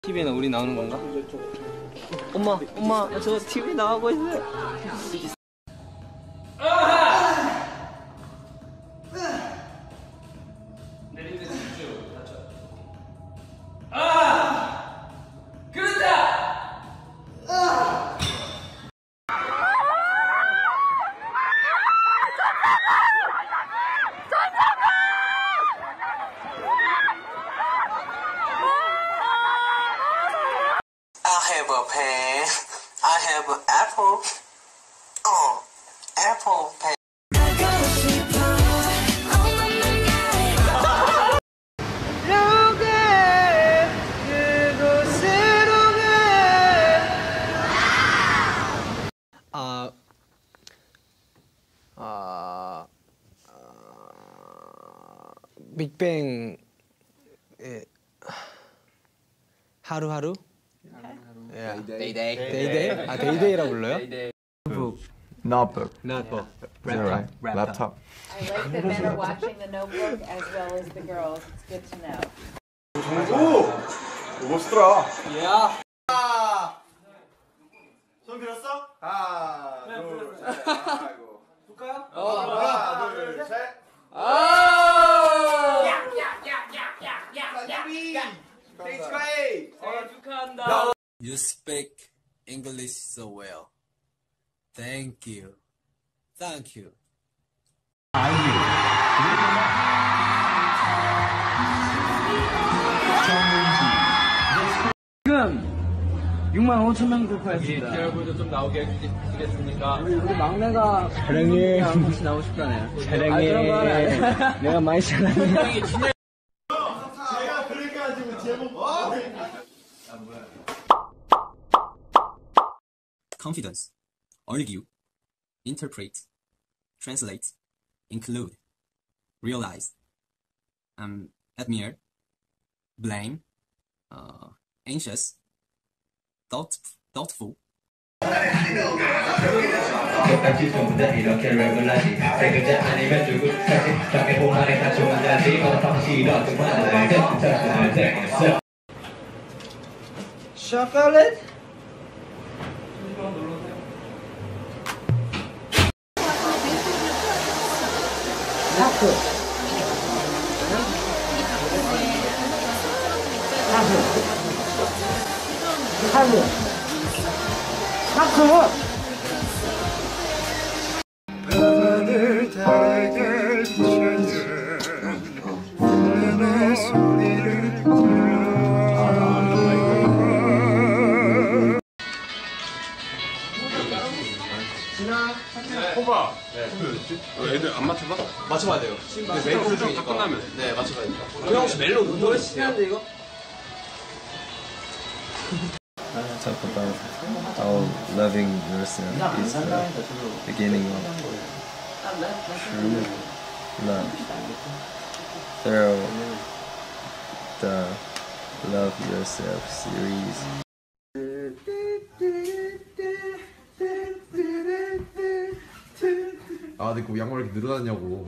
TV에는 우리 나오는 건가? 엄마, 저 TV 나가고 있어요. 내리는 집중. 맞죠? 그렇다. I have a pen. I have an apple. Apple pen. 빅뱅의 하루하루? 데이데이? 아, 데이데이라고 불러요? Notebook. Laptop. I like that men are watching the Notebook as well as the girls. It's good to know. 오! 멋있더라. 야. 손 들었어? 하나, 둘, 셋. 아이고. 볼까요? 하나, 둘, 셋. 축하한다. You speak English so well. Thank you. Thank you. 지금 65,000명 돌파했습니다. 얼굴도 좀 나오게 해주시겠습니까? 우리 막내가 사랑해. 같이 나오고 싶다네요. 사랑해. 그런 거 하면 안 돼. 내가 많이 사랑해. 제가 그래가지고 제목 Confidence, argue, interpret, translate, include, realize, admire, blame, anxious, doubtful. 초콜릿? 바다를 달걀 비춰줘 내 소리를 들어 호박. 애들 안 맞춰봐? 맞춰봐야 돼요. 근데 메이플 다 끝나면. 네, 맞춰봐야 돼요. 그럼 혹시 멜로 노래 치는데 이거? Talk about how loving yourself is the beginning of true love. Through the Love Yourself series. 아, 근데 그 양말 이렇게 늘어났냐고.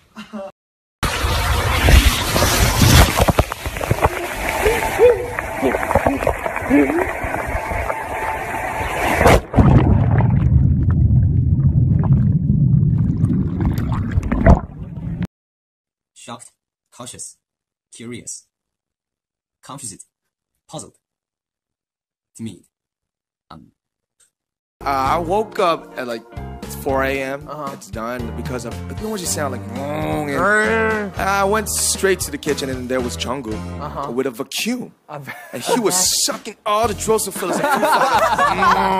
Shocked, cautious, curious, confused, puzzled, timid. I woke up at like 4 a.m. It's done because of, you know what you sound like? And I went straight to the kitchen and there was Jungkook with a vacuum. And he was sucking all the Drosophilus and Foo Fighters.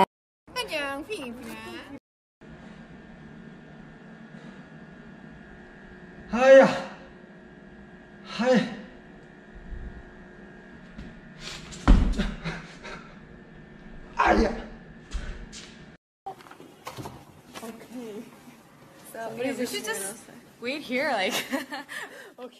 하야. 하야. 아야. So we should just wait here, like. Okay.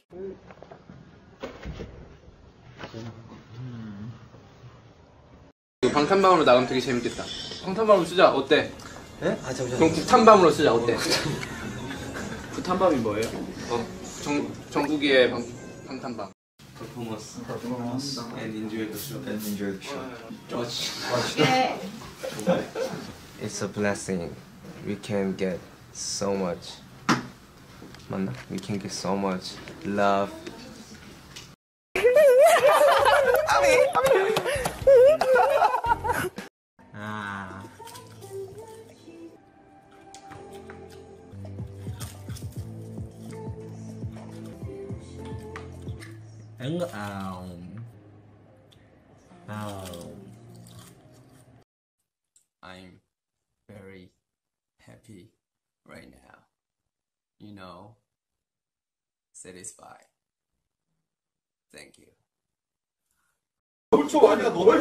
방탄밤으로 나가면 되게 재밌겠다. 방탄밤으로 쓰자. 어때? 네? 아, 잠시만요. 그럼 국탄밤으로 쓰자. 어때? 국탄밤이 뭐예요? 정국이의 방탄밤. performance and enjoy the show. Watch. Yeah. It's a blessing. We can get so much. We can get so much love. I'm very happy right now. You know, satisfied. Thank you. 야,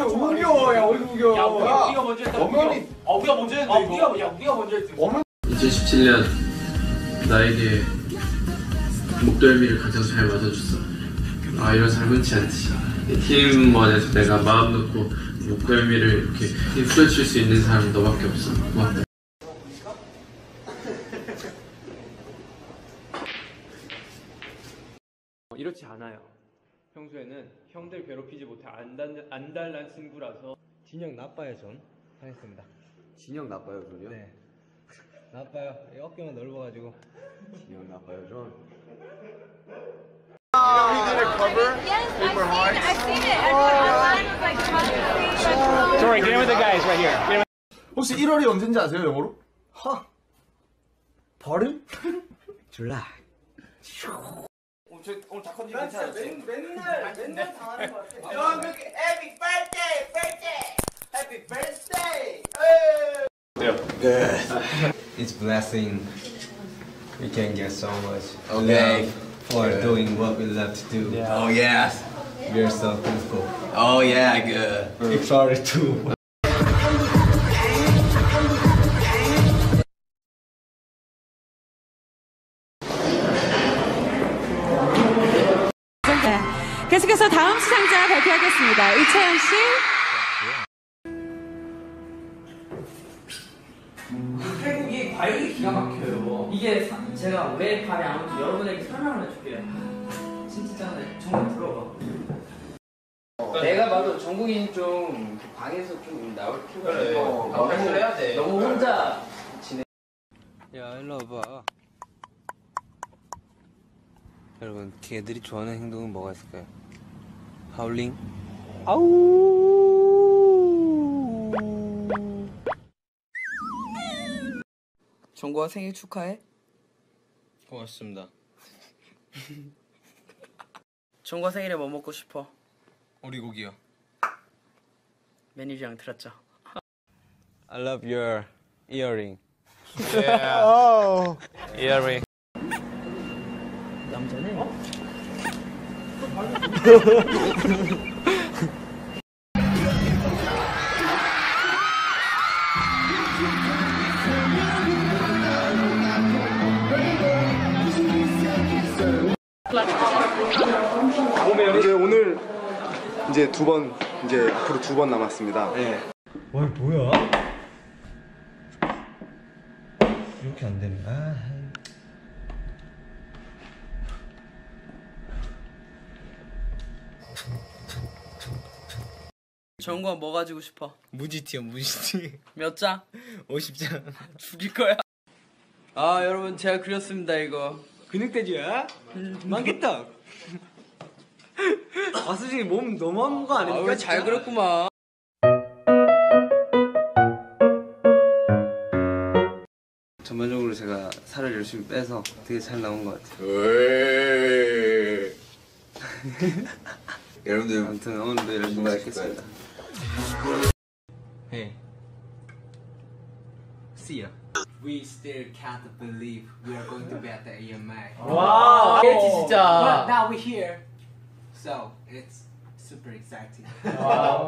우리가 먼저 했다. 우리가 먼저 했는데 우리가 먼저 했지. 2017년 나에게 목덜미를 가장 잘 맞아줬어. 아, 이런 사람 흔치 않지. 팀원에서 내가 마음 놓고 목덜미를 이렇게 후려칠 수 있는 사람은 너밖에 없어. 고맙다. 이렇지 않아요. 평소에는 형들 괴롭히지 못해 안달난 친구라서. 진영 나빠요 전 하겠습니다. 진영 나빠요 전이요? 네. 나빠요. 어깨만 넓어가지고. 진영 나빠요 전. I've seen it. Online was like fun. Sorry, get in with the guys right here. 혹시 1월이 언제인지 아세요, 영어로? 버릇? 줄라. 오늘 다 컨디션 괜찮았지? 맨날 당하는 것 같아. Jungkook, happy birthday! Good. It's blessing. We can get so much love for doing what we love to do. Yeah. Oh yes. We're so thankful. Oh yeah, good. We're sorry too. 계속해서 다음 수상자 발표하겠습니다. 이채연 씨. 태국이 과육이 기가 막혀요. 이게 제가 왜 발이 안 오는지 여러분에게 설명을 해줄게요. 진짜 정말 들어봐. 내가 봐도 정국이는 좀 방에서 좀 나올 필요가 있어. 발표를 해야 돼. 너무 혼자 지내. 야, 일로 와봐. 여러분, 개들이 좋아하는 행동은 뭐가 있을까요? 하울링? 아우! 정국아 생일 축하해. 고맙습니다. 정국아 생일에 뭐 먹고 싶어? 오리고기요. 매니저랑 들었죠? I love your earring. Yeah. Oh. Earring. 남자네. 이제 오늘 이제 앞으로 두 번 남았습니다. 네. 와 뭐야? 이렇게 안 되네. 정국아 뭐 가지고 싶어? 무지티요, 무지티. 몇 장? 50장. 죽일 거야. 아 여러분 제가 그렸습니다 이거. 근육돼지야? 망겠다. 아수진이 몸 너무한 거 아닙니까? 왜 잘 그렸구만. 전반적으로 제가 살을 열심히 빼서 되게 잘 나온 것 같아요. 여러분들 아무튼 오늘도 열심히 찍겠습니다. Hey. See ya. We still can't believe we are going to be at the AMA. 와, 진짜. But now we're here. So it's super exciting.